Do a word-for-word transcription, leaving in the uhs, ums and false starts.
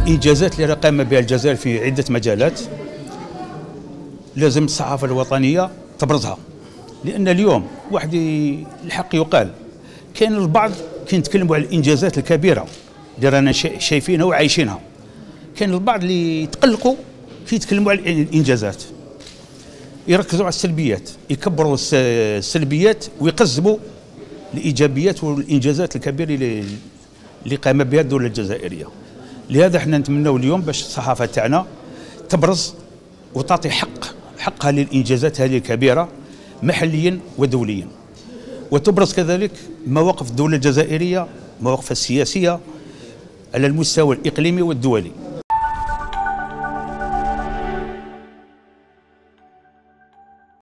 الانجازات اللي قام بها الجزائر في عده مجالات لازم الصحافه الوطنيه تبرزها، لان اليوم واحد الحق يقال كاين البعض كيتكلموا على الانجازات الكبيره اللي رانا شايفينها وعايشينها، كاين البعض اللي يتقلقوا كيتكلموا على الانجازات، يركزوا على السلبيات، يكبروا السلبيات ويقزموا الايجابيات والانجازات الكبيره اللي اللي قام بها الدوله الجزائريه. لهذا احنا نتمنوا اليوم باش الصحافه تاعنا تبرز وتعطي حق حقها للانجازات هذه الكبيره محليا ودوليا، وتبرز كذلك مواقف الدوله الجزائريه، مواقفها السياسيه على المستوى الاقليمي والدولي.